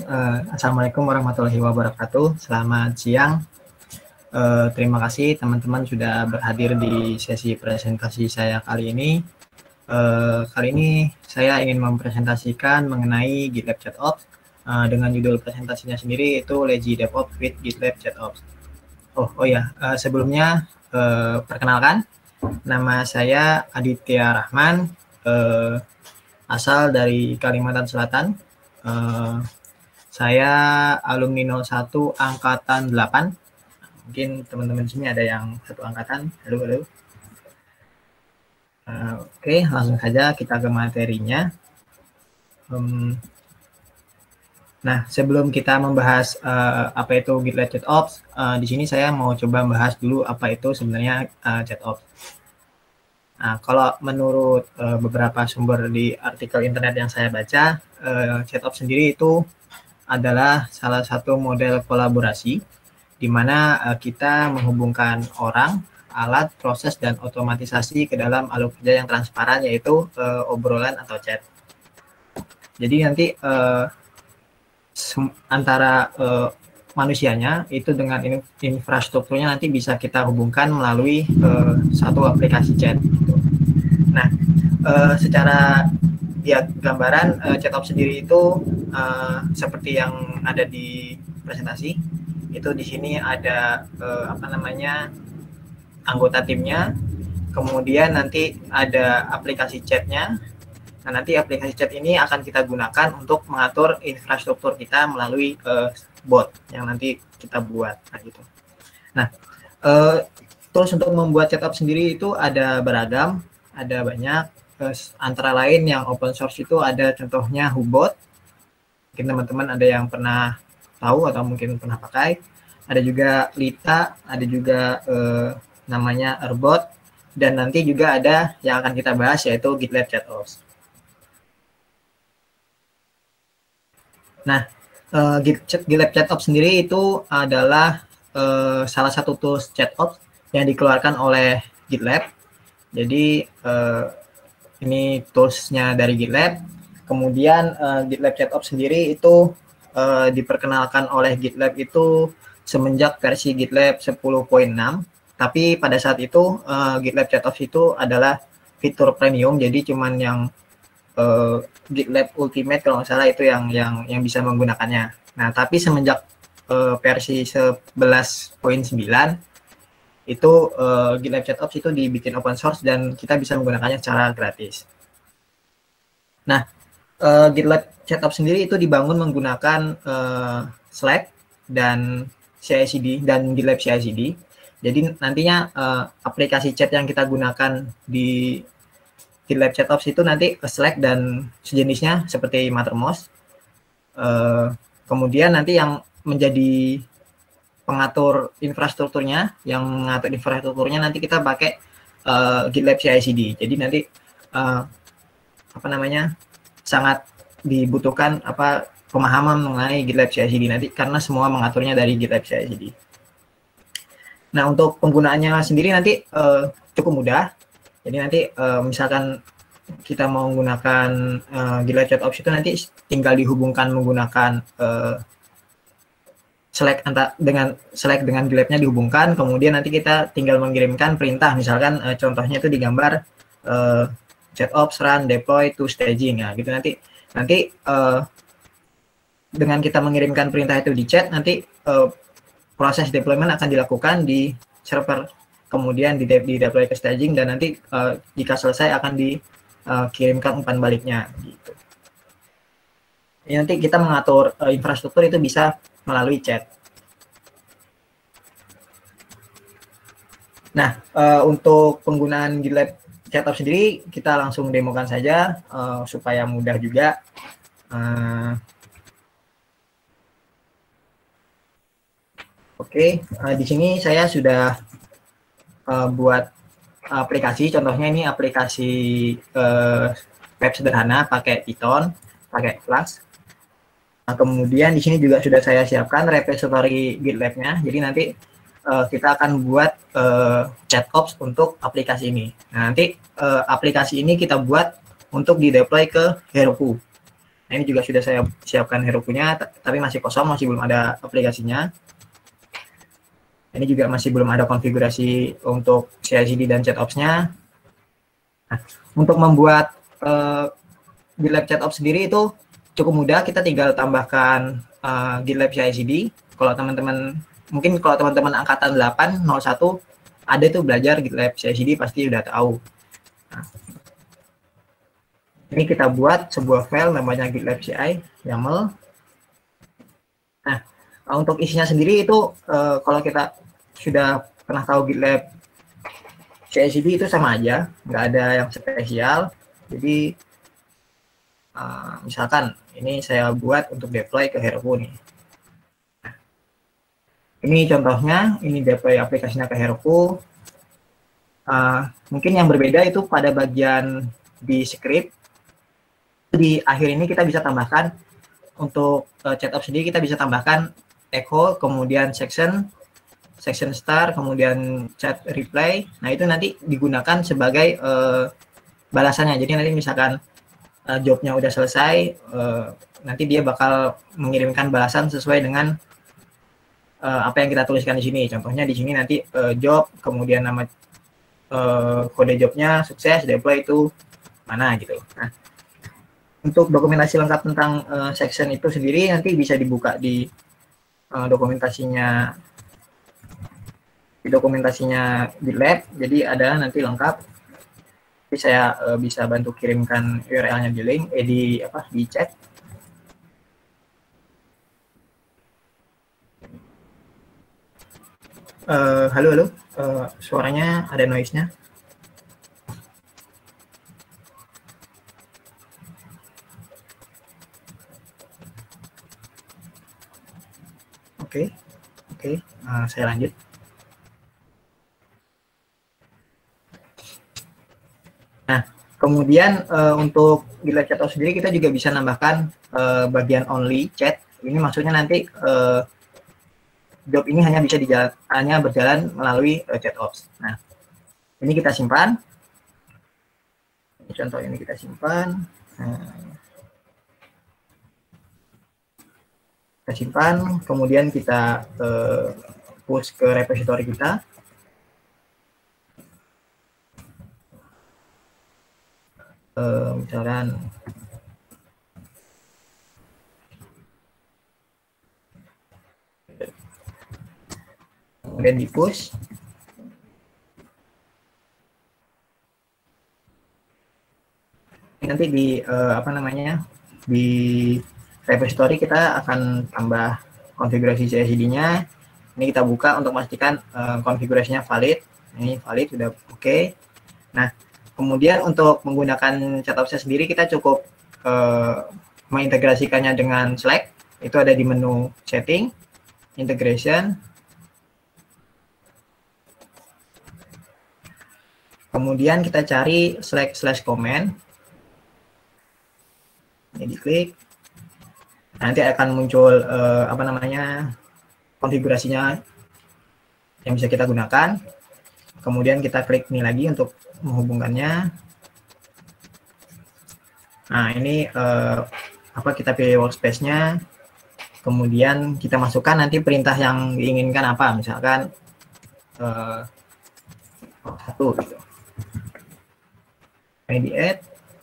Assalamualaikum warahmatullahi wabarakatuh. Selamat siang. Terima kasih teman-teman sudah berhadir di sesi presentasi saya kali ini. Kali ini saya ingin mempresentasikan mengenai GitLab ChatOps dengan judul presentasinya sendiri itu Lazy DevOps with GitLab ChatOps. Sebelumnya perkenalkan, nama saya Aditya Rahman, asal dari Kalimantan Selatan. Saya alumni 01 angkatan 8. Mungkin teman-teman sini ada yang satu angkatan. Halo. Oke, langsung saja kita ke materinya. Nah, sebelum kita membahas apa itu GitLab ChatOps, di sini saya mau coba bahas dulu apa itu sebenarnya ChatOps. Nah, kalau menurut beberapa sumber di artikel internet yang saya baca, ChatOps sendiri itu adalah salah satu model kolaborasi di mana kita menghubungkan orang, alat, proses, dan otomatisasi ke dalam alur kerja yang transparan, yaitu obrolan atau chat. Jadi nanti antara manusianya itu dengan infrastrukturnya nanti bisa kita hubungkan melalui satu aplikasi chat. Nah, secara gambaran ChatOps sendiri itu seperti yang ada di presentasi. Itu di sini ada anggota timnya, kemudian nanti ada aplikasi chatnya. Nah, nanti aplikasi chat ini akan kita gunakan untuk mengatur infrastruktur kita melalui bot yang nanti kita buat. Nah, gitu. Nah, tools untuk membuat ChatOps sendiri itu ada beragam, ada banyak. Antara lain yang open source itu ada contohnya Hubot. Mungkin teman-teman ada yang pernah tahu atau mungkin pernah pakai. Ada juga Lita, ada juga namanya Erbot, dan nanti juga ada yang akan kita bahas yaitu GitLab ChatOps. Nah, GitLab ChatOps sendiri itu adalah salah satu tools ChatOps yang dikeluarkan oleh GitLab. Jadi ini toolsnya dari GitLab. Kemudian GitLab ChatOps sendiri itu diperkenalkan oleh GitLab itu semenjak versi GitLab 10.6. Tapi pada saat itu GitLab ChatOps itu adalah fitur premium, jadi cuman yang GitLab Ultimate kalau nggak salah itu yang bisa menggunakannya. Nah, tapi semenjak versi 11.9 itu GitLab ChatOps itu dibikin open source dan kita bisa menggunakannya secara gratis. Nah, GitLab ChatOps sendiri itu dibangun menggunakan Slack dan CI/CD dan GitLab CI/CD. Jadi nantinya aplikasi chat yang kita gunakan di GitLab ChatOps itu nanti Slack dan sejenisnya seperti Mattermost. Kemudian nanti yang menjadi pengatur infrastrukturnya, nanti kita pakai GitLab CI/CD. Jadi nanti sangat dibutuhkan pemahaman mengenai GitLab CI/CD nanti karena semua mengaturnya dari GitLab CI/CD. Nah, untuk penggunaannya sendiri nanti cukup mudah. Jadi nanti misalkan kita mau menggunakan GitLab ChatOps itu nanti tinggal dihubungkan menggunakan Slack dengan GitLab-nya dihubungkan, kemudian nanti kita tinggal mengirimkan perintah, misalkan contohnya itu digambar ChatOps run deploy to staging, ya gitu. Nanti dengan kita mengirimkan perintah itu di chat, nanti proses deployment akan dilakukan di server, kemudian di-deploy ke staging, dan nanti jika selesai akan dikirimkan umpan baliknya gitu. Ini nanti kita mengatur infrastruktur itu bisa melalui chat. Nah, untuk penggunaan GitLab ChatOps sendiri kita langsung demokan saja supaya mudah juga. Oke, di sini saya sudah buat aplikasi. Contohnya ini aplikasi web sederhana pakai Python, pakai Flask. Nah, kemudian di sini juga sudah saya siapkan repository GitLab-nya. Jadi nanti kita akan buat ChatOps untuk aplikasi ini. Nah, nanti aplikasi ini kita buat untuk di-deploy ke Heroku. Nah, ini juga sudah saya siapkan Heroku-nya, tapi masih kosong, masih belum ada aplikasinya. Ini juga masih belum ada konfigurasi untuk CI/CD dan ChatOps-nya. Nah, untuk membuat GitLab ChatOps sendiri itu cukup mudah, kita tinggal tambahkan GitLab CI/CD. Kalau teman-teman, mungkin kalau teman-teman angkatan 801 ada tuh belajar GitLab CI/CD pasti udah tahu. Nah, ini kita buat sebuah file namanya GitLab CI YAML. Nah, untuk isinya sendiri itu kalau kita sudah pernah tahu GitLab CI/CD itu sama aja, nggak ada yang spesial. Jadi misalkan ini saya buat untuk deploy ke Heroku nih. Ini contohnya, ini deploy aplikasinya ke Heroku. Mungkin yang berbeda itu pada bagian di script. Di akhir ini kita bisa tambahkan untuk ChatOps sendiri, kita bisa tambahkan echo, kemudian section star, kemudian chat reply. Nah, itu nanti digunakan sebagai balasannya. Jadi nanti misalkan jobnya udah selesai, nanti dia bakal mengirimkan balasan sesuai dengan apa yang kita tuliskan di sini. Contohnya di sini nanti job, kemudian nama kode jobnya sukses, deploy itu mana gitu. Nah, untuk dokumentasi lengkap tentang section itu sendiri nanti bisa dibuka di dokumentasinya GitLab. Jadi ada nanti lengkap. Jadi saya bisa bantu kirimkan URL-nya di link, di chat. Halo, suaranya ada noise-nya. Oke, saya lanjut. Nah, kemudian untuk GitLab ChatOps sendiri kita juga bisa nambahkan bagian only chat. Ini maksudnya nanti job ini hanya bisa berjalan melalui ChatOps. Nah, ini kita simpan. Contoh ini kita simpan. Kita simpan, kemudian kita push ke repository kita. Misalkan kemudian di push. Nanti di di repository kita akan tambah konfigurasi CI/CD-nya. Ini kita buka untuk memastikan konfigurasinya valid. Ini valid, sudah oke. Nah, kemudian untuk menggunakan ChatOps sendiri kita cukup mengintegrasikannya dengan Slack. Itu ada di menu setting, integration. Kemudian kita cari Slack/command. Ini diklik. Nanti akan muncul konfigurasinya yang bisa kita gunakan. Kemudian kita klik ini lagi untuk menghubungkannya. Nah, ini kita pilih workspace-nya. Kemudian kita masukkan nanti perintah yang diinginkan apa, misalkan satu gitu. Ini di add.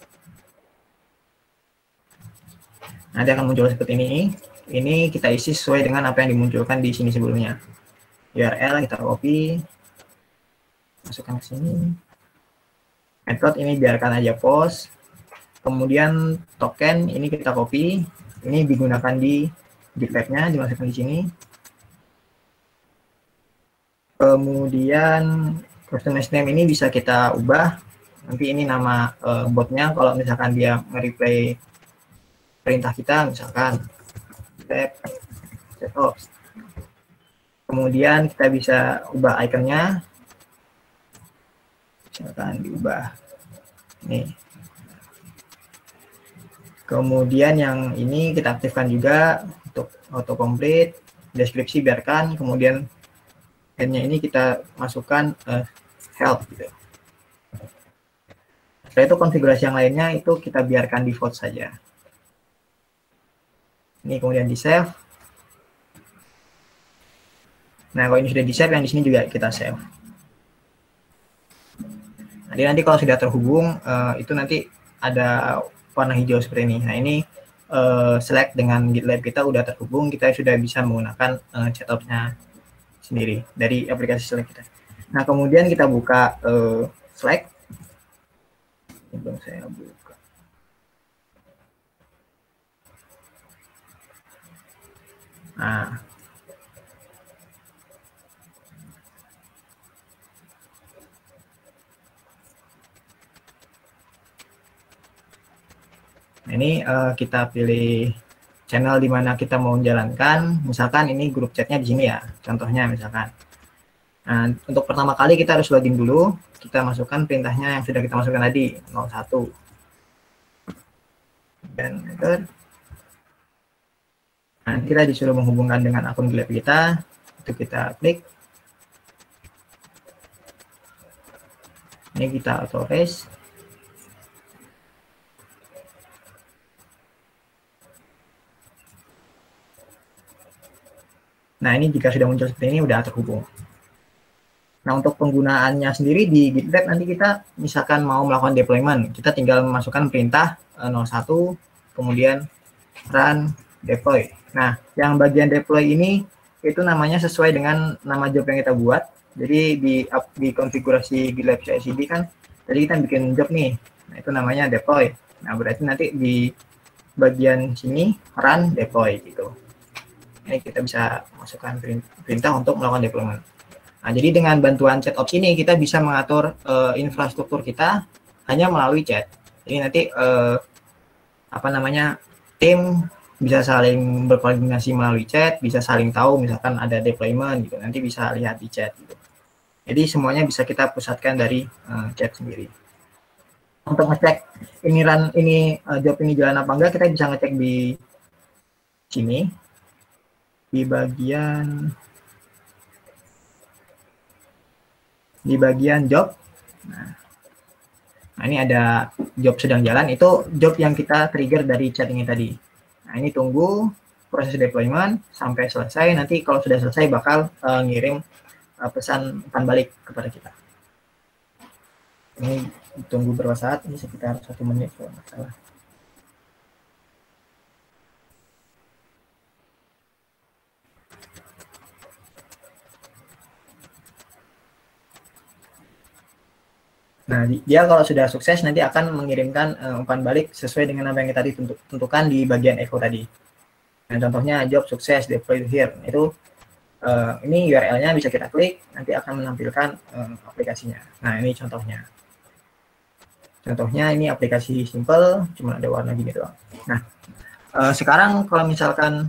Nanti akan muncul seperti ini. Ini kita isi sesuai dengan apa yang dimunculkan di sini sebelumnya. URL kita copy, masukkan ke sini. Method ini biarkan aja post. Kemudian token ini kita copy. Ini digunakan di GitLab-nya, dimasukkan di sini. Kemudian customize name ini bisa kita ubah. Nanti ini nama botnya kalau misalkan dia nge-replay perintah kita, misalkan ChatOps. Kemudian kita bisa ubah ikonnya, misalkan diubah ini. Kemudian yang ini kita aktifkan juga untuk autocomplete, deskripsi biarkan, kemudian end-nya ini kita masukkan help gitu. Setelah itu konfigurasi yang lainnya itu kita biarkan default saja. Ini kemudian di save. Nah, kalau ini sudah di save, yang di sini juga kita save. Jadi nanti kalau sudah terhubung, itu nanti ada warna hijau seperti ini. Nah, ini Slack dengan GitLab kita udah terhubung, kita sudah bisa menggunakan chatbot-nya sendiri dari aplikasi Slack kita. Nah, kemudian kita buka Slack. Sebelum saya buka. Nah, ini kita pilih channel di mana kita mau menjalankan. Misalkan ini grup chatnya di sini ya, contohnya misalkan. Nah, untuk pertama kali kita harus login dulu. Kita masukkan perintahnya yang sudah kita masukkan tadi, 01. Dan enter. Nah, kita disuruh menghubungkan dengan akun GitLab kita. Itu kita klik. Ini kita authorize. Nah, ini jika sudah muncul seperti ini, udah terhubung. Nah, untuk penggunaannya sendiri di GitLab nanti kita misalkan mau melakukan deployment, kita tinggal memasukkan perintah 01, kemudian run deploy. Nah, yang bagian deploy ini itu namanya sesuai dengan nama job yang kita buat. Jadi di konfigurasi GitLab CI/CD kan, tadi kita bikin job nih, nah itu namanya deploy. Nah, berarti nanti di bagian sini run deploy gitu. Ini kita bisa masukkan perintah untuk melakukan deployment. Nah, jadi dengan bantuan ChatOps ini kita bisa mengatur infrastruktur kita hanya melalui chat. Jadi nanti tim bisa saling berkoordinasi melalui chat, bisa saling tahu misalkan ada deployment gitu, nanti bisa lihat di chat gitu. Jadi semuanya bisa kita pusatkan dari chat sendiri. Untuk ngecek ini job ini jalan apa enggak, kita bisa ngecek di sini di bagian job. Nah, ini ada job sedang jalan, itu job yang kita trigger dari chat ini tadi. Nah, ini tunggu proses deployment sampai selesai. Nanti kalau sudah selesai bakal ngirim pesan umpan balik kepada kita. Ini tunggu berapa saat? Ini sekitar 1 menit kalau nggak salah. Nah, dia kalau sudah sukses nanti akan mengirimkan umpan balik sesuai dengan apa yang kita tentukan di bagian echo tadi. Nah, contohnya job sukses deploy here. Itu ini URL-nya bisa kita klik, nanti akan menampilkan aplikasinya. Nah, ini contohnya. Contohnya ini aplikasi simple, cuma ada warna gini doang. Nah, sekarang kalau misalkan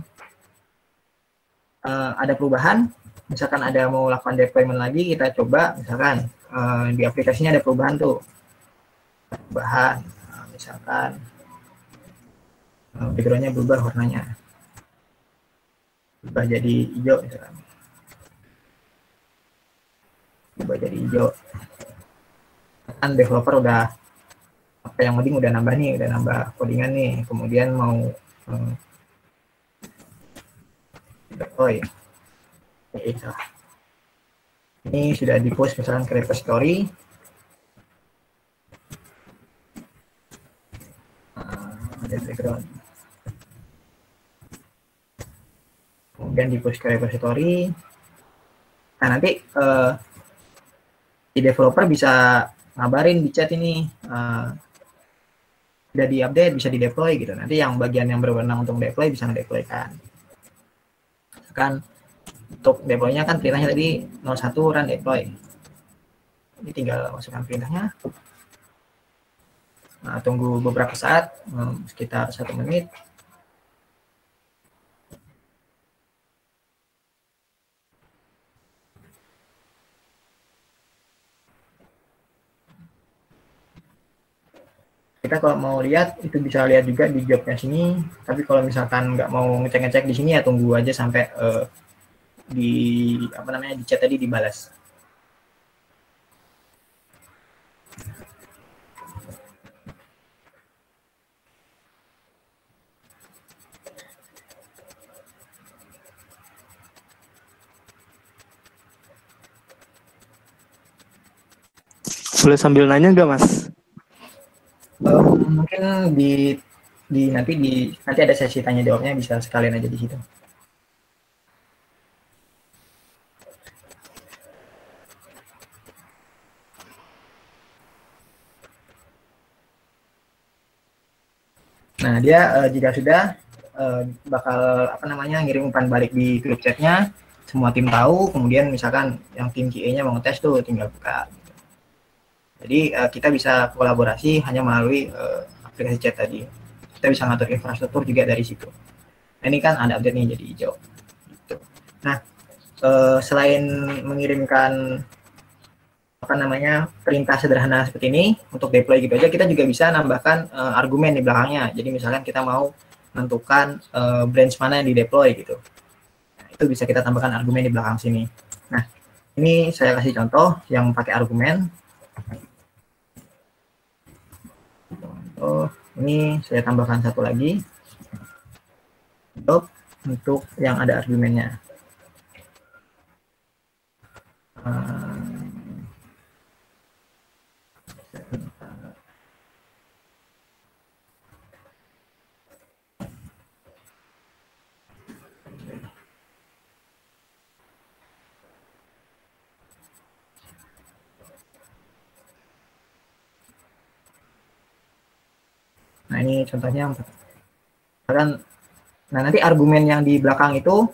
ada perubahan, misalkan ada mau lakukan deployment lagi, kita coba misalkan di aplikasinya ada perubahan tuh. Perubahan, misalkan background-nya berubah warnanya. Berubah jadi hijau misalkan. Berubah jadi hijau. Kan developer udah apa yang penting udah nambah nih, udah nambah codingan nih. Kemudian mau deploy. Ini sudah di post misalkan ke repository. Ada background. Kemudian di push ke repository. Nah, nanti di developer bisa ngabarin di chat ini udah di-update, bisa di-deploy gitu. Nanti yang bagian yang berwenang untuk deploy bisa ngedeploykan. Kan untuk deploy-nya kan perintahnya tadi 01 run deploy. Ini tinggal masukkan perintahnya. Nah, tunggu beberapa saat, sekitar 1 menit. Kita kalau mau lihat itu bisa lihat juga di jobnya sini. Tapi kalau misalkan nggak mau ngecek-ngecek di sini ya tunggu aja sampai di chat tadi dibalas. Boleh sambil nanya nggak, Mas? Mungkin nanti ada sesi tanya jawabnya, bisa sekalian aja di situ. Nah, dia jika sudah bakal ngirim umpan balik di grup chatnya, semua tim tahu, kemudian misalkan yang tim QA-nya mau ngetes tuh tinggal buka. Jadi kita bisa kolaborasi hanya melalui aplikasi chat tadi. Kita bisa ngatur infrastruktur juga dari situ. Nah, ini kan ada update nih jadi hijau. Gitu. Nah, selain mengirimkan perintah sederhana seperti ini untuk deploy gitu aja, kita juga bisa nambahkan argumen di belakangnya. Jadi misalkan kita mau menentukan branch mana yang di deploy gitu, nah, itu bisa kita tambahkan argumen di belakang sini. Nah, ini saya kasih contoh yang pakai argumen. Ini saya tambahkan satu lagi untuk yang ada argumennya. Nah, ini contohnya. Nah, nanti argumen yang di belakang itu,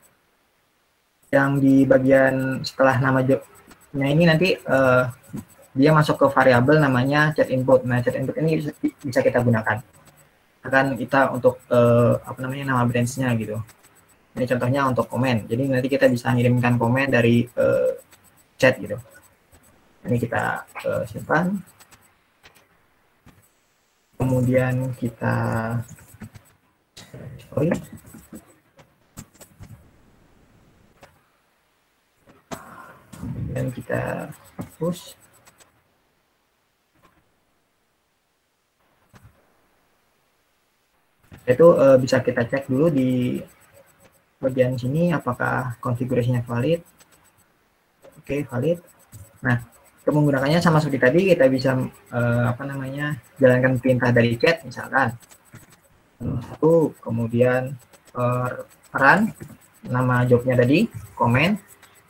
yang di bagian setelah nama jobnya ini nanti dia masuk ke variabel namanya chat input. Nah, chat input ini bisa kita gunakan. Akan kita untuk nama branch-nya gitu. Ini contohnya untuk komen. Jadi nanti kita bisa mengirimkan komen dari chat gitu. Ini kita simpan. Kemudian kita kemudian kita push. Itu bisa kita cek dulu di bagian sini apakah konfigurasinya valid. Oke, valid. Nah, menggunakannya sama seperti tadi, kita bisa jalankan perintah dari chat misalkan satu, kemudian run nama jobnya tadi, komen.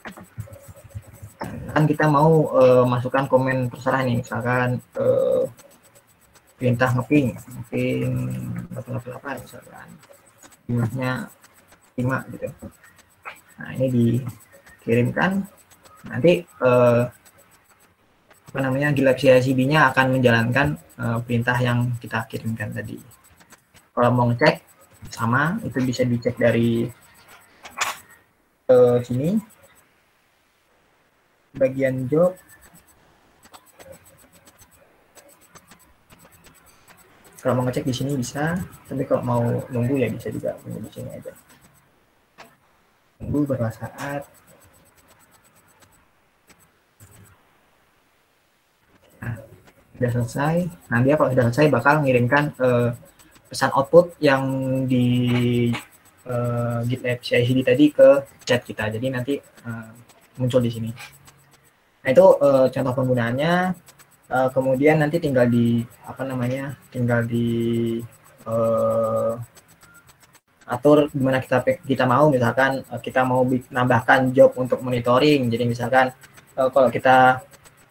Kan kita mau masukkan komen terserah nih, misalkan perintah ngeping 888 misalkan jumlahnya 5 gitu. Nah, ini dikirimkan, nanti GitLab CI/CD-nya akan menjalankan perintah yang kita kirimkan tadi. Kalau mau ngecek sama, itu bisa dicek dari sini bagian job. Kalau mau ngecek di sini bisa, tapi kalau mau nunggu ya bisa juga di sini aja. Tunggu beberapa saat. Nah, sudah selesai. Nah, dia kalau sudah selesai bakal mengirimkan pesan output yang di GitLab CI/CD tadi ke chat kita. Jadi nanti muncul di sini. Nah, itu contoh penggunaannya. Kemudian nanti tinggal atur gimana kita mau. Misalkan kita mau nambahkan job untuk monitoring. Jadi misalkan kalau kita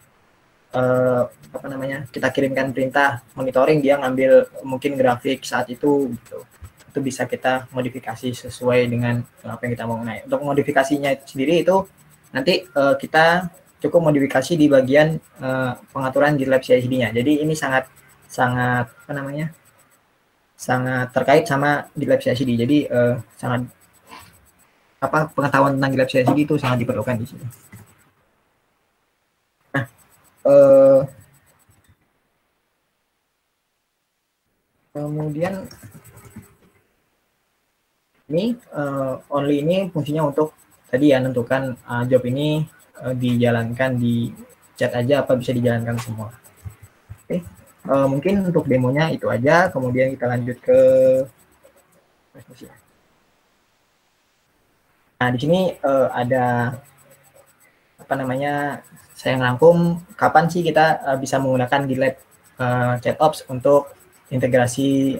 kita kirimkan perintah monitoring, dia ngambil mungkin grafik saat itu gitu. Itu bisa kita modifikasi sesuai dengan apa yang kita mau. Nah, untuk modifikasinya sendiri itu nanti kita cukup modifikasi di bagian pengaturan GitLab CI/CD-nya. Jadi ini sangat terkait sama GitLab CI/CD. Jadi pengetahuan tentang GitLab CI/CD itu sangat diperlukan di sini. Nah, kemudian ini only ini fungsinya untuk tadi ya, menentukan job ini dijalankan di chat aja apa bisa dijalankan semua. Oke. Mungkin untuk demonya itu aja, kemudian kita lanjut ke presentasi. Nah, di sini ada saya ngerangkum kapan sih kita bisa menggunakan GitLab ChatOps untuk integrasi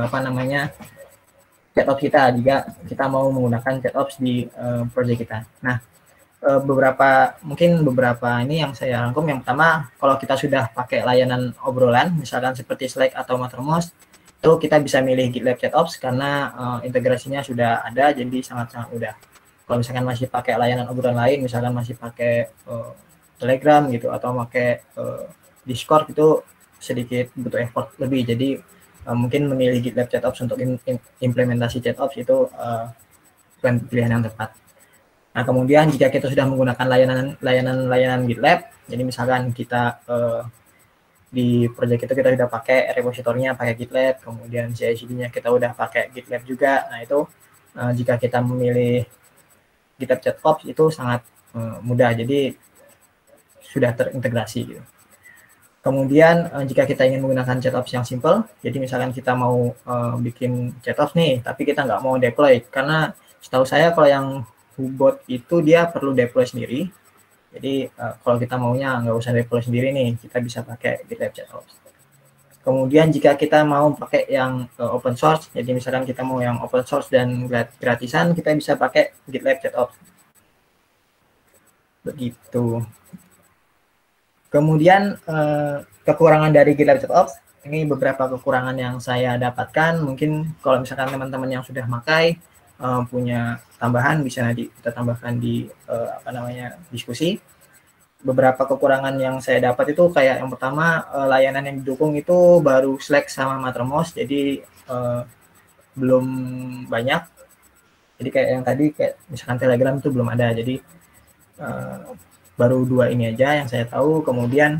ChatOps kita jika kita mau menggunakan ChatOps di project kita. Nah, beberapa ini yang saya rangkum. Yang pertama, kalau kita sudah pakai layanan obrolan, misalkan seperti Slack atau Mattermost, itu kita bisa milih GitLab ChatOps karena integrasinya sudah ada, jadi sangat-sangat mudah. Kalau misalkan masih pakai layanan obrolan lain, misalkan masih pakai Telegram gitu atau pakai Discord, itu sedikit butuh effort lebih. Jadi mungkin memilih GitLab ChatOps untuk implementasi ChatOps itu bukan pilihan yang tepat. Nah, kemudian jika kita sudah menggunakan layanan GitLab, jadi misalkan kita di project itu kita sudah pakai repositorinya pakai GitLab, kemudian CI/CD-nya kita udah pakai GitLab juga. Nah, itu jika kita memilih GitLab ChatOps itu sangat mudah, jadi sudah terintegrasi gitu. Kemudian jika kita ingin menggunakan ChatOps yang simple, jadi misalkan kita mau bikin ChatOps nih, tapi kita nggak mau deploy, karena setahu saya kalau yang Hubot itu dia perlu deploy sendiri. Jadi kalau kita maunya nggak usah deploy sendiri nih, kita bisa pakai GitLab ChatOps. Kemudian jika kita mau pakai yang open source, jadi misalkan kita mau yang open source dan gratisan, kita bisa pakai GitLab ChatOps. Begitu. Kemudian kekurangan dari GitLab ChatOps, ini beberapa kekurangan yang saya dapatkan. Mungkin kalau misalkan teman-teman yang sudah pakai punya tambahan, bisa nanti kita tambahkan di diskusi. Beberapa kekurangan yang saya dapat itu kayak yang pertama, layanan yang didukung itu baru Slack sama Mattermost, jadi belum banyak. Jadi kayak yang tadi, kayak misalkan Telegram itu belum ada, jadi baru 2 ini aja yang saya tahu. Kemudian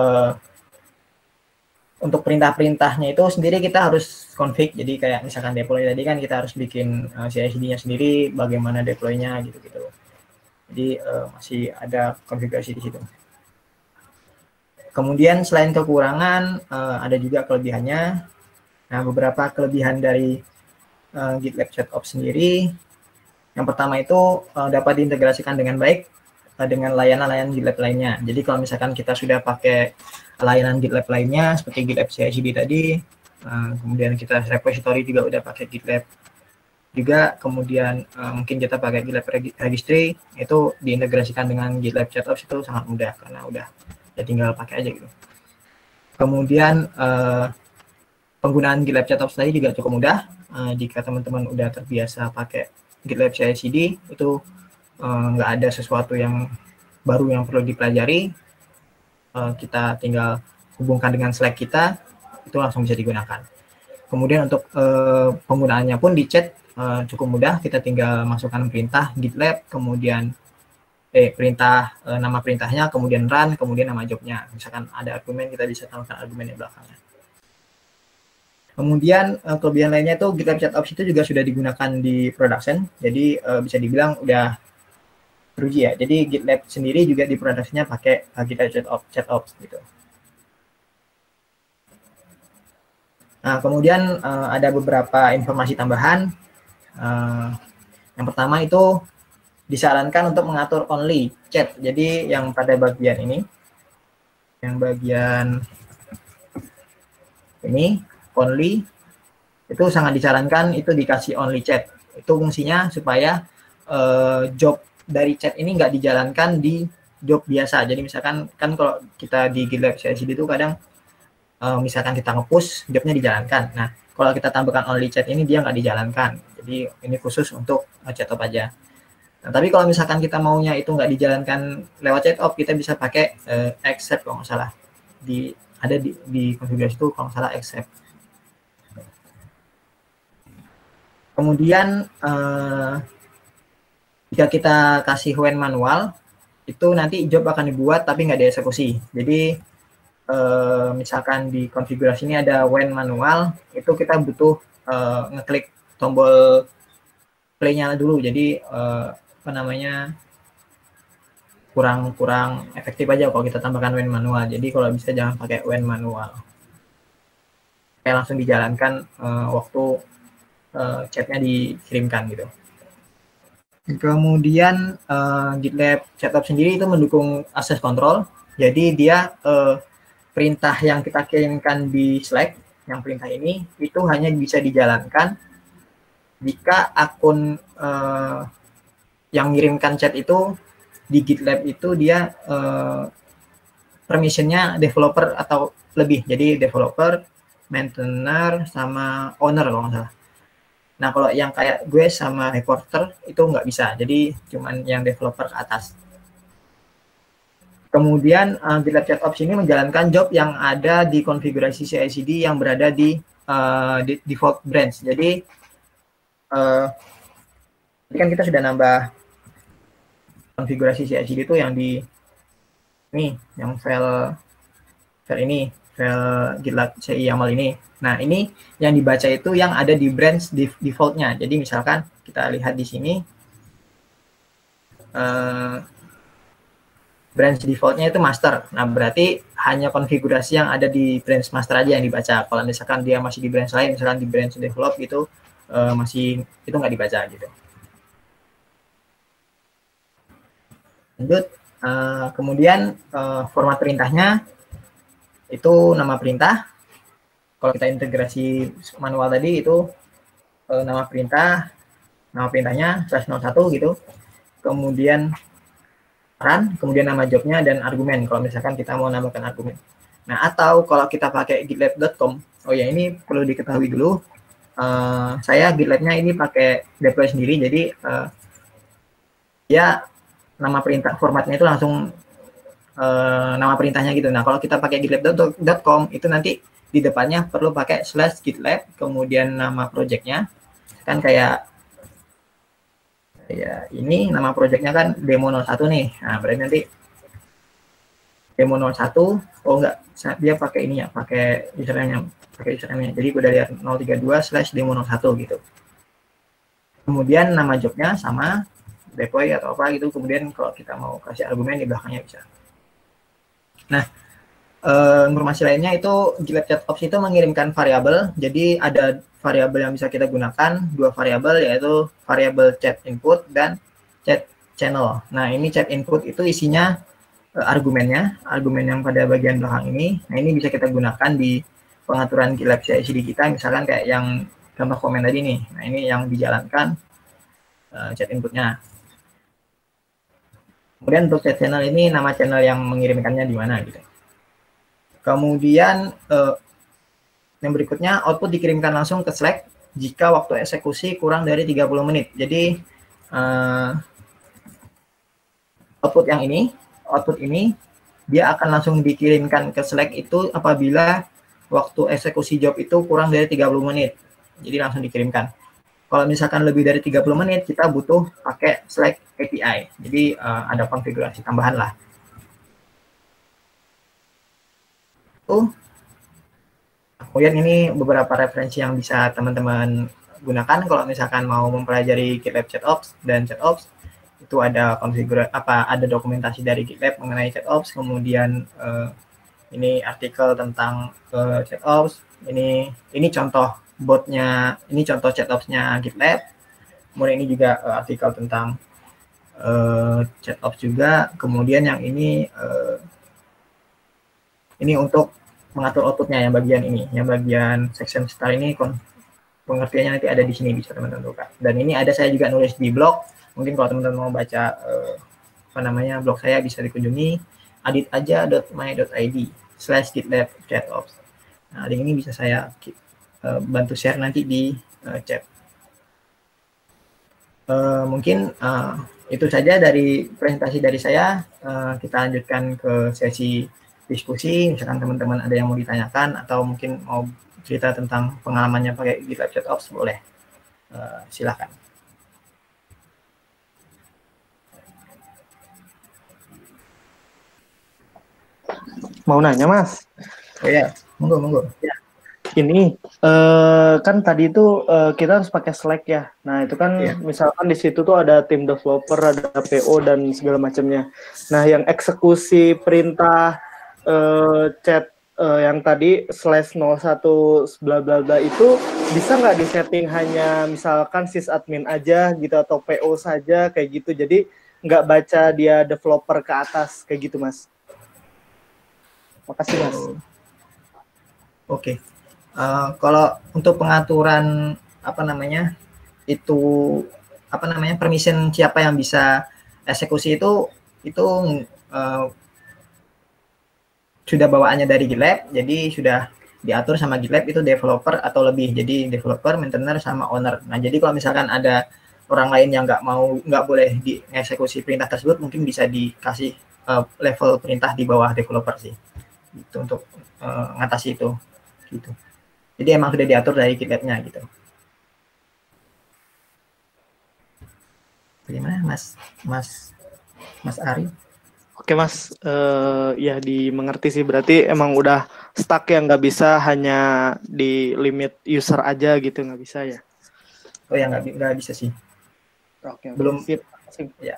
untuk perintah-perintahnya itu sendiri kita harus config, jadi kayak misalkan deploy tadi kan kita harus bikin CI/CD-nya sendiri, bagaimana deploy-nya gitu-gitu. Jadi masih ada konfigurasi di situ. Kemudian selain kekurangan, ada juga kelebihannya. Nah, beberapa kelebihan dari GitLab ChatOps sendiri, yang pertama itu dapat diintegrasikan dengan baik dengan layanan-layanan GitLab lainnya. Jadi kalau misalkan kita sudah pakai layanan GitLab lainnya seperti GitLab CI/CD tadi, kemudian kita repository juga udah pakai GitLab juga, kemudian mungkin kita pakai GitLab Registry, itu diintegrasikan dengan GitLab ChatOps itu sangat mudah karena udah ya tinggal pakai aja gitu. Kemudian penggunaan GitLab ChatOps tadi juga cukup mudah. Jika teman-teman udah terbiasa pakai GitLab CI/CD, itu nggak ada sesuatu yang baru yang perlu dipelajari. Kita tinggal hubungkan dengan Slack kita, itu langsung bisa digunakan. Kemudian untuk penggunaannya pun di chat cukup mudah, kita tinggal masukkan perintah GitLab, kemudian nama perintahnya, kemudian run, kemudian nama jobnya. Misalkan ada argumen, kita bisa tambahkan argumen di belakangnya. Kemudian kelebihan lainnya itu GitLab ChatOps itu juga sudah digunakan di production, jadi bisa dibilang udah teruji ya. Jadi GitLab sendiri juga di production-nya pakai GitLab ChatOps gitu. Nah, kemudian ada beberapa informasi tambahan. Yang pertama itu disarankan untuk mengatur only chat. Jadi yang pada bagian ini, yang bagian ini only, itu sangat disarankan itu dikasih only chat. Itu fungsinya supaya job dari chat ini nggak dijalankan di job biasa. Jadi misalkan kan kalau kita di GitLab CI/CD itu kadang misalkan kita nge-push, jobnya dijalankan. Nah, kalau kita tambahkan only chat ini dia nggak dijalankan. Jadi ini khusus untuk ChatOps aja. Nah, tapi kalau misalkan kita maunya itu nggak dijalankan lewat ChatOps, kita bisa pakai accept kalau nggak salah. Ada di konfigurasi itu kalau nggak salah accept. Kemudian jika kita kasih when manual, itu nanti job akan dibuat tapi nggak dieksekusi. Jadi misalkan di konfigurasi ini ada when manual, itu kita butuh ngeklik tombol play-nya dulu. Jadi kurang efektif aja kalau kita tambahkan when manual. Jadi kalau bisa jangan pakai when manual. Kayak langsung dijalankan waktu chatnya dikirimkan gitu. Kemudian GitLab ChatOps sendiri itu mendukung access control. Jadi dia perintah yang kita kirimkan di Slack, yang perintah ini itu hanya bisa dijalankan jika akun yang mengirimkan chat itu di GitLab itu dia permissionnya developer atau lebih. Jadi developer, maintainer, sama owner kalau nggak salah. Nah, kalau yang kayak gue sama reporter itu nggak bisa. Jadi cuman yang developer ke atas. Kemudian GitLab ChatOps ini menjalankan job yang ada di konfigurasi CI/CD yang berada di default branch. Jadi ini kan kita sudah nambah konfigurasi CI/CD itu yang di ini, yang file ini, file GitLab CI YAML ini. Nah, ini yang dibaca itu yang ada di branch default-nya. Jadi misalkan kita lihat di sini branch default-nya itu master. Nah, berarti hanya konfigurasi yang ada di branch master aja yang dibaca. Kalau misalkan dia masih di branch lain, misalkan di branch develop gitu, masih itu nggak dibaca gitu. Lanjut, kemudian format perintahnya itu nama perintah. Kalau kita integrasi manual tadi itu nama perintahnya /01 gitu. Kemudian run, kemudian nama jobnya dan argumen kalau misalkan kita mau nambahkan argumen. Nah, atau kalau kita pakai gitlab.com, oh ya ini perlu diketahui dulu. Saya GitLab-nya ini pakai deploy sendiri, jadi ya nama perintah formatnya itu langsung nama perintahnya gitu. Nah, kalau kita pakai gitlab.com itu nanti di depannya perlu pakai /gitlab, kemudian nama projectnya kan kayak ya ini nama projectnya kan demo 01 nih. Nah, berarti nanti demo 01, oh enggak, dia pakai ini ya, pakai username-nya. Jadi gue dari 032/demo01 gitu. Kemudian nama jobnya sama deploy atau apa gitu. Kemudian kalau kita mau kasih argumen di belakangnya bisa. Nah, informasi lainnya itu GitLab ChatOps itu mengirimkan variabel. Jadi ada variabel yang bisa kita gunakan, dua variabel yaitu variabel chat input dan chat channel. Nah, ini chat input itu isinya argumen yang pada bagian belakang ini. Nah, ini bisa kita gunakan di pengaturan GitLab CI/CD kita, misalkan kayak yang contoh komen tadi nih. Nah, ini yang dijalankan chat inputnya. Kemudian untuk chat channel ini nama channel yang mengirimkannya di mana gitu. Kemudian yang berikutnya output dikirimkan langsung ke Slack jika waktu eksekusi kurang dari 30 menit. Jadi output ini dia akan langsung dikirimkan ke Slack itu apabila waktu eksekusi job itu kurang dari 30 menit. Jadi langsung dikirimkan. Kalau misalkan lebih dari 30 menit kita butuh pakai Slack API. Jadi ada konfigurasi tambahan lah. Kemudian ini beberapa referensi yang bisa teman-teman gunakan kalau misalkan mau mempelajari GitLab ChatOps dan ChatOps. Itu ada ada dokumentasi dari GitLab mengenai ChatOps, kemudian ini artikel tentang ChatOps, ini contoh botnya, ini contoh ChatOps-nya GitLab. Kemudian ini juga artikel tentang ChatOps juga. Kemudian yang ini untuk mengatur outputnya yang bagian ini, yang bagian section star ini pengertiannya nanti ada di sini, bisa teman-teman buka. Dan ini ada saya juga nulis di blog, mungkin kalau teman-teman mau baca blog saya bisa dikunjungi aditaja.my.id/gitlab chatops. Nah, link ini bisa saya bantu share nanti di chat. Mungkin itu saja dari presentasi dari saya. Kita lanjutkan ke sesi diskusi, misalkan teman-teman ada yang mau ditanyakan atau mungkin mau cerita tentang pengalamannya pakai GitLab ChatOps, boleh. Silakan. Mau nanya, Mas? Oh ya, monggo. Ya. Ini kan tadi itu kita harus pakai Slack ya. Nah, itu kan misalkan di situ tuh ada tim developer, ada PO dan segala macamnya. Nah, yang eksekusi perintah chat yang tadi /01 bla bla bla itu bisa nggak disetting hanya misalkan sysadmin aja gitu atau PO saja kayak gitu, jadi nggak baca dia developer ke atas kayak gitu Mas. Makasih Mas. Oke. Kalau untuk pengaturan apa namanya itu apa namanya permission siapa yang bisa eksekusi itu sudah bawaannya dari GitLab, jadi sudah diatur sama GitLab itu developer atau lebih, jadi developer, maintainer sama owner. Nah jadi kalau misalkan ada orang lain yang nggak boleh dieksekusi perintah tersebut, mungkin bisa dikasih level perintah di bawah developer sih, itu untuk ngatasi itu gitu. Jadi emang sudah diatur dari GitLab-nya gitu. Bagaimana Mas Ari? Oke Mas, ya dimengerti sih, berarti emang udah stuck yang nggak bisa hanya di limit user aja gitu, nggak bisa ya? Oh ya nggak bisa sih. Oke, Belum. sip. Ya.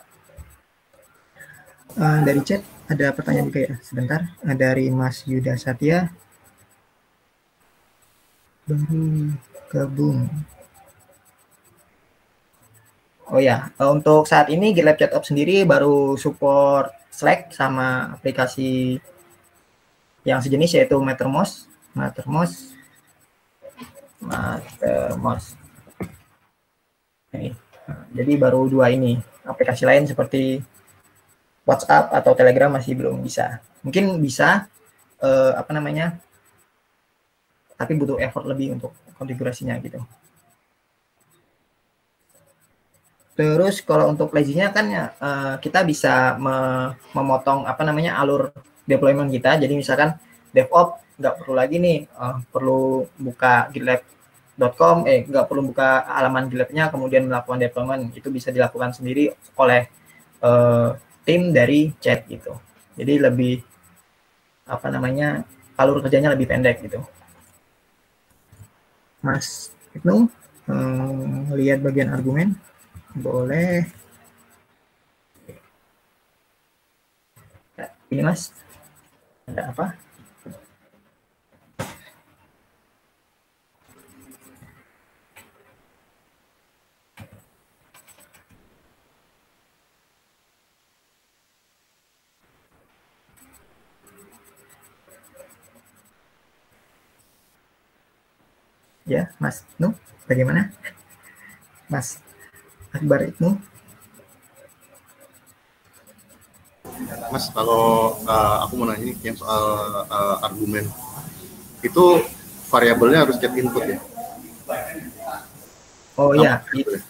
Dari chat ada pertanyaan juga ya, sebentar. Dari Mas Yuda Satya. Baru gabung. Oh ya, untuk saat ini GitLab ChatOps sendiri baru support Slack sama aplikasi yang sejenis yaitu Mattermost. Nih, jadi baru 2 ini. Aplikasi lain seperti WhatsApp atau Telegram masih belum bisa. Mungkin bisa apa namanya? Tapi butuh effort lebih untuk konfigurasinya gitu. Terus kalau untuk lazy-nya kan ya, kita bisa memotong apa namanya alur deployment kita. Jadi misalkan DevOps nggak perlu lagi nih perlu buka gitlab.com, nggak perlu buka halaman GitLab-nya kemudian melakukan deployment. Itu bisa dilakukan sendiri oleh tim dari chat gitu. Jadi lebih apa namanya alur kerjanya lebih pendek gitu. Mas Ibnu, lihat bagian argumen. Boleh. Ini Mas, ada apa? Ya, Mas Ibnu, bagaimana? Mas Akbar Ibnu. Mas, kalau aku mau nanya yang soal argumen, itu variabelnya harus chat input ya? Oh iya,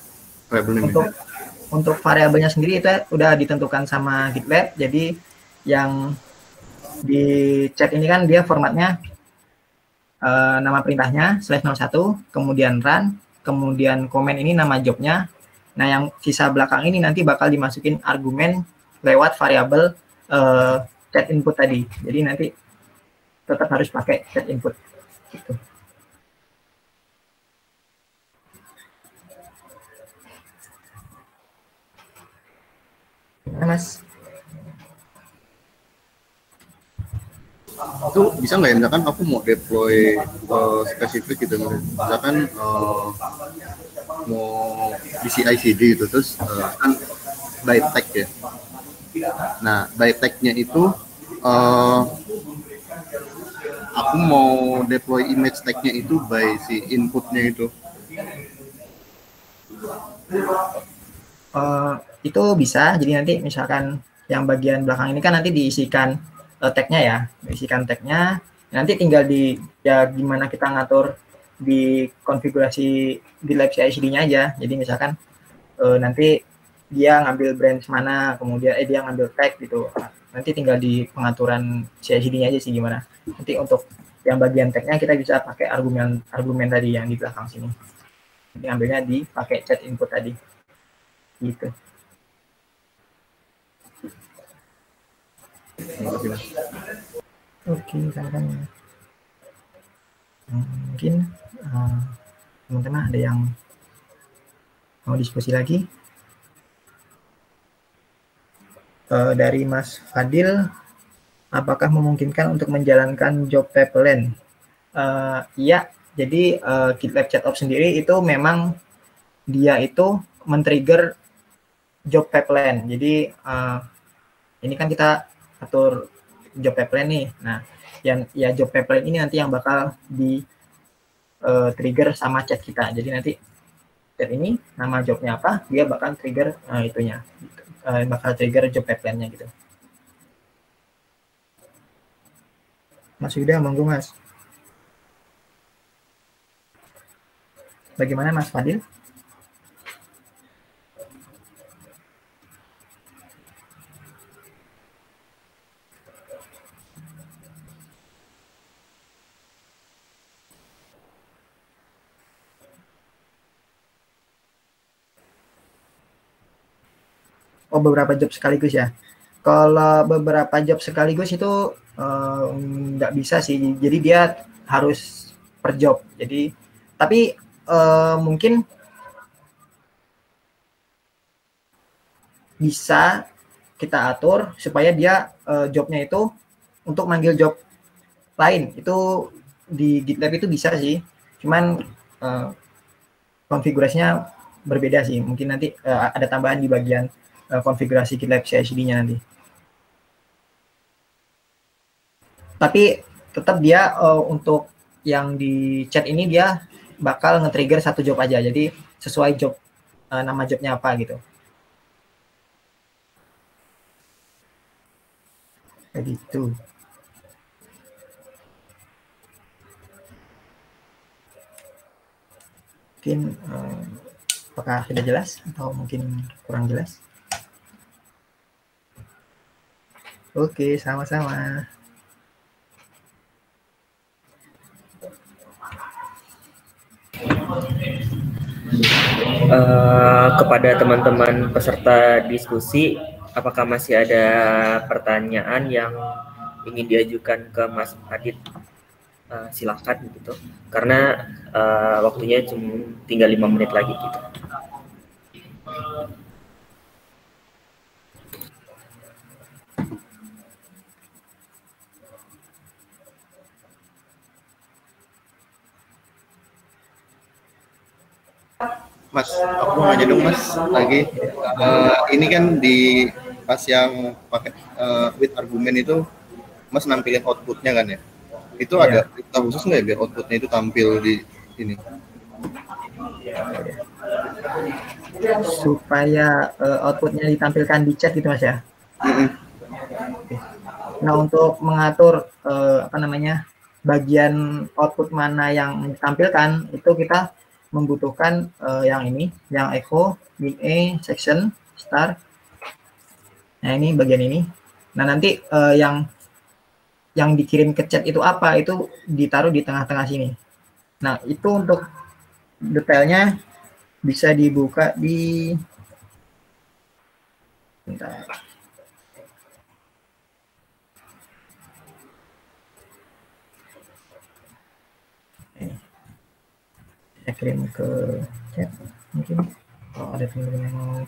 untuk variabelnya sendiri itu udah ditentukan sama GitLab. Jadi yang di chat ini kan dia formatnya nama perintahnya /01, kemudian run, kemudian komen ini nama jobnya. Nah yang sisa belakang ini nanti bakal dimasukin argumen lewat variabel chat input tadi. Jadi nanti tetap harus pakai chat input. Gitu. Gimana, Mas? Itu bisa nggak ya, misalkan aku mau deploy spesifik gitu, misalkan mau di CI/CD gitu, terus kan by tag ya. Nah, by tag-nya itu aku mau deploy image tag-nya itu by si inputnya itu. Itu bisa. Jadi nanti misalkan yang bagian belakang ini kan nanti diisikan tag-nya ya, diisikan tag-nya. Nanti tinggal ya gimana kita ngatur di konfigurasi GitLab CI/CD-nya aja. Jadi misalkan nanti dia ngambil branch mana, kemudian dia ngambil tag gitu. Nanti tinggal di pengaturan CI/CD-nya aja sih gimana. Nanti untuk yang bagian tag-nya kita bisa pakai argumen tadi yang di belakang sini. Jadi ambilnya dipakai chat input tadi. Gitu. Oke, kan mungkin teman-teman ada yang mau diskusi lagi? Dari Mas Fadil, apakah memungkinkan untuk menjalankan job pipeline? Iya, jadi GitLab ChatOps sendiri itu memang dia itu men-trigger job pipeline. Jadi ini kan kita atur job pipeline nih. Nah, yang ya job pipeline ini nanti yang bakal di trigger sama chat kita. Jadi nanti chat ini nama jobnya apa, dia bakal trigger itunya, bakal trigger job pipeline-nya gitu. Mas Yuda, monggo Mas. Bagaimana Mas Fadil? Oh, beberapa job sekaligus ya. Kalau beberapa job sekaligus itu nggak bisa sih. Jadi dia harus per job. Jadi tapi mungkin bisa kita atur supaya dia jobnya itu untuk manggil job lain. Itu di GitLab itu bisa sih. Cuman konfigurasinya berbeda sih. Mungkin nanti ada tambahan di bagian konfigurasi GitLab CI/CD-nya nanti. Tapi tetap dia untuk yang di chat ini dia bakal nge-trigger satu job aja. Jadi sesuai job nama jobnya apa gitu. Kayak gitu. Mungkin apakah sudah jelas atau mungkin kurang jelas? Oke, sama-sama. Kepada teman-teman peserta diskusi, apakah masih ada pertanyaan yang ingin diajukan ke Mas Adit? Silakan gitu, karena waktunya cuma tinggal 5 menit lagi gitu. Mas, aku mau nanya dong Mas lagi. Ini kan di pas yang pakai with argumen itu, Mas nampilin outputnya kan ya? Itu ada kita khusus nggak ya biar outputnya itu tampil di ini? Supaya outputnya ditampilkan di chat gitu Mas ya? Oke. Nah, untuk mengatur bagian output mana yang ditampilkan, itu kita membutuhkan yang ini, yang echo, min A, section, star. Nah, ini bagian ini. Nah, nanti yang dikirim ke chat itu apa, itu ditaruh di tengah-tengah sini. Nah, itu untuk detailnya bisa dibuka di bentar. Saya kirim ke chat mungkin kalau ada teman-teman yang mau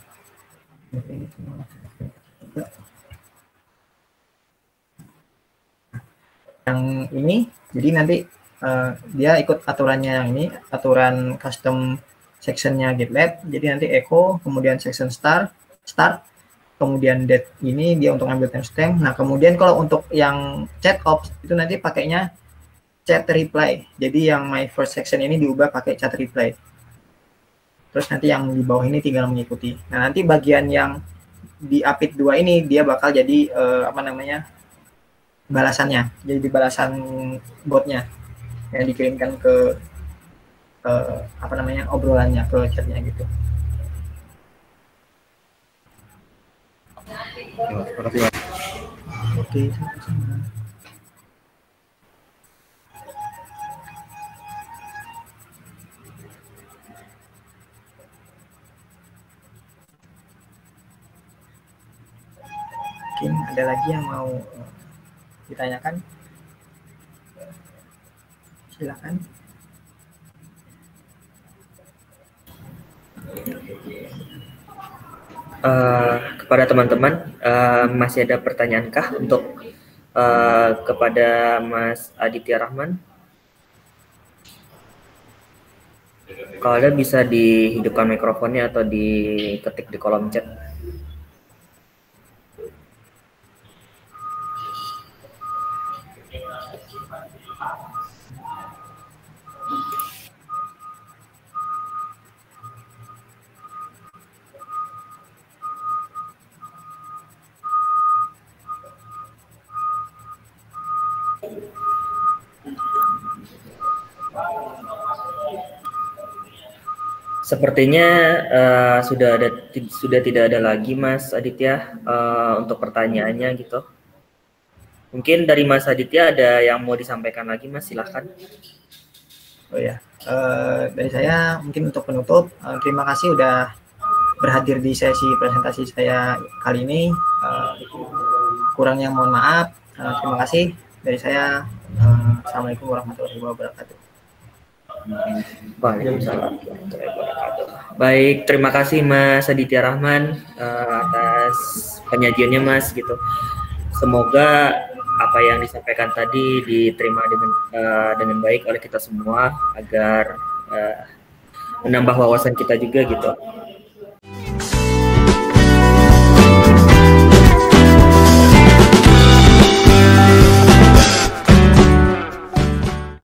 yang ini, jadi nanti dia ikut aturannya yang ini, aturan custom sectionnya GitLab. Jadi nanti echo, kemudian section start, kemudian date ini dia untuk ambil timestamp. Nah, kemudian kalau untuk yang chat ops itu nanti pakainya chat reply. Jadi yang my first section ini diubah pakai chat reply. Terus nanti yang di bawah ini tinggal mengikuti. Nah, nanti bagian yang di update 2 ini dia bakal jadi balasannya. Jadi balasan botnya yang dikirimkan ke obrolannya ke chatnya gitu. Oke, sama-sama. Mungkin ada lagi yang mau ditanyakan? Silakan. Kepada teman-teman, masih ada pertanyaankah untuk kepada Mas Aditya Rahman. Kalau ada bisa dihidupkan mikrofonnya atau diketik di kolom chat. Sepertinya sudah tidak ada lagi Mas Aditya untuk pertanyaannya gitu. Mungkin dari Mas Aditya ada yang mau disampaikan lagi Mas, silahkan. Oh ya, dari saya mungkin untuk penutup, terima kasih udah berhadir di sesi presentasi saya kali ini. Kurangnya mohon maaf. Terima kasih dari saya. Assalamualaikum warahmatullahi wabarakatuh. Waalaikumsalam. Baik, terima kasih Mas Aditya Rahman atas penyajiannya Mas gitu. Semoga apa yang disampaikan tadi diterima dengan baik oleh kita semua agar menambah wawasan kita juga gitu.